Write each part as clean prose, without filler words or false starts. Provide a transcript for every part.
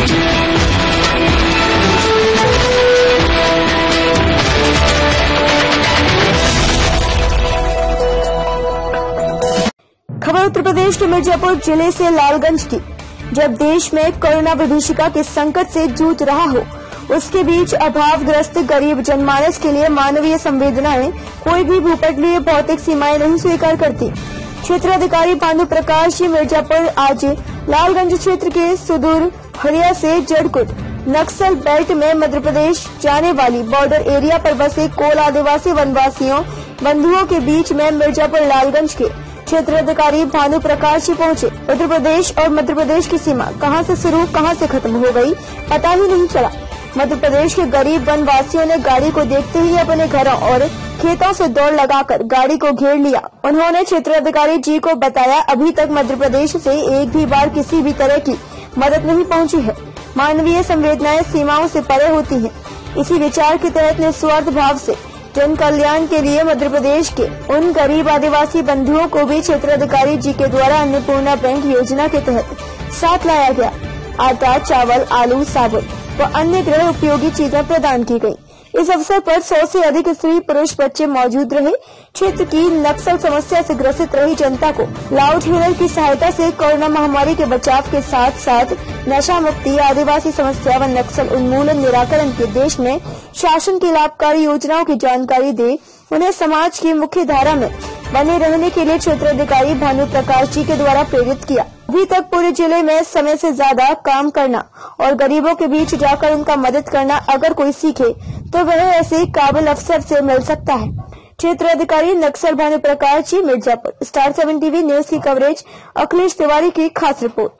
खबर उत्तर प्रदेश के मिर्जापुर जिले से लालगंज की। जब देश में कोरोना विभीषिका के संकट से जूझ रहा हो, उसके बीच अभावग्रस्त गरीब जनमानस के लिए मानवीय संवेदनाएं कोई भी भूपटलीय भौतिक सीमाएं नहीं स्वीकार करती। क्षेत्राधिकारी भानु प्रकाश जी मिर्जापुर आज लालगंज क्षेत्र के सुदूर हरिया से जड़कुट नक्सल बेल्ट में मध्य प्रदेश जाने वाली बॉर्डर एरिया पर बसे कोल आदिवासी वनवासियों बंधुओं के बीच में मिर्जापुर लालगंज के क्षेत्राधिकारी भानु प्रकाश जी पहुंचे। उत्तर प्रदेश और मध्य प्रदेश की सीमा कहां से शुरू कहां से खत्म हो गई, पता ही नहीं चला। मध्य प्रदेश के गरीब वनवासियों ने गाड़ी को देखते ही अपने घरों और खेतों से दौड़ लगाकर गाड़ी को घेर लिया। उन्होंने क्षेत्राधिकारी जी को बताया, अभी तक मध्य प्रदेश से एक भी बार किसी भी तरह की मदद नहीं पहुंची है। मानवीय संवेदनाएं सीमाओं से परे होती हैं। इसी विचार के तहत निस्वार्थ भाव से जन कल्याण के लिए मध्य प्रदेश के उन गरीब आदिवासी बंधुओं को भी क्षेत्राधिकारी जी के द्वारा अन्नपूर्णा बैंक योजना के तहत साथ लाया गया। आटा, चावल, आलू, साबुन व अन्य गृह उपयोगी चीजें प्रदान की गयी। इस अवसर पर 100 से अधिक स्त्री पुरुष बच्चे मौजूद रहे। क्षेत्र की नक्सल समस्या से ग्रसित रही जनता को लाउड हीलर की सहायता से कोरोना महामारी के बचाव के साथ साथ नशा मुक्ति, आदिवासी समस्या व नक्सल उन्मूलन निराकरण के देश में शासन की लाभकारी योजनाओं की जानकारी दे उन्हें समाज की मुख्य धारा में बने रहने के लिए क्षेत्राधिकारी भानु प्रकाश जी के द्वारा प्रेरित किया। अभी तक पूरे जिले में समय से ज्यादा काम करना और गरीबों के बीच जाकर उनका मदद करना अगर कोई सीखे तो वह ऐसे काबिल अफसर से मिल सकता है। क्षेत्राधिकारी Naxal Bhanu Prakash ji Mirzapur. Star 7 TV news की कवरेज अखिलेश तिवारी की खास रिपोर्ट।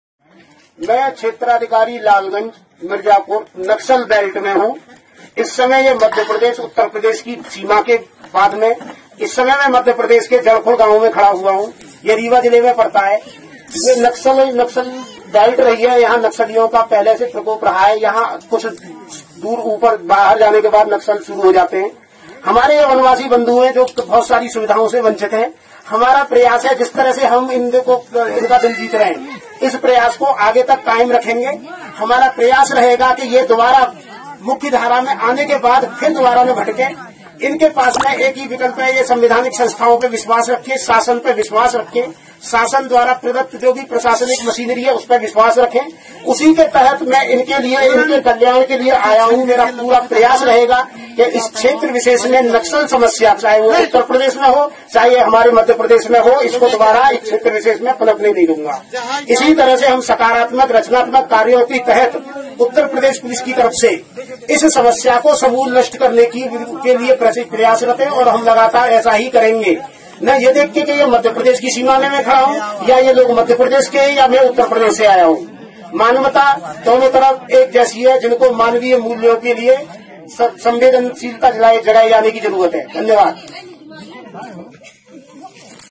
मैं क्षेत्राधिकारी लालगंज मिर्जापुर नक्सल बेल्ट में हूँ। इस समय ये मध्य प्रदेश उत्तर प्रदेश की सीमा के बाद में इस समय मैं मध्य प्रदेश के जड़कुट गांव में खड़ा हुआ हूँ। ये रीवा जिले में पड़ता है। ये नक्सल बेल्ट रही है। यहाँ नक्सलियों का पहले से प्रकोप रहा है। यहाँ कुछ दूर ऊपर बाहर जाने के बाद नक्सल शुरू हो जाते हैं। हमारे ये वनवासी बंधु हैं जो बहुत सारी सुविधाओं से वंचित हैं। हमारा प्रयास है, जिस तरह से हम इनका दिल जीत रहे हैं, इस प्रयास को आगे तक कायम रखेंगे। हमारा प्रयास रहेगा कि ये दोबारा मुख्य धारा में आने के बाद फिर दोबारा में भटके। इनके पास में एक ही विकल्प है, ये संवैधानिक संस्थाओं पे विश्वास रखें, शासन पे विश्वास रखें, शासन द्वारा प्रदत्त जो भी प्रशासनिक मशीनरी है उस पर विश्वास रखें। उसी के तहत मैं इनके लिए, इनके कल्याण के लिए आया हूँ। मेरा पूरा प्रयास रहेगा कि इस क्षेत्र विशेष में नक्सल समस्या, चाहे वो उत्तर प्रदेश में हो चाहे हमारे मध्य प्रदेश में हो, इसको दोबारा इस क्षेत्र विशेष में पनपने नहीं दूंगा। इसी तरह से हम सकारात्मक रचनात्मक कार्यों के तहत उत्तर प्रदेश पुलिस की तरफ से इस समस्या को समूल नष्ट करने के लिए प्रयासरत है और हम लगातार ऐसा ही करेंगे। न ये देख के कि ये मध्य प्रदेश की सीमा में मैं खड़ा हूँ या ये लोग मध्य प्रदेश के या मैं उत्तर प्रदेश से आया हूँ। मानवता दोनों तरफ एक जैसी है, जिनको मानवीय मूल्यों के लिए संवेदनशीलता जगाई जाने की जरूरत है। धन्यवाद।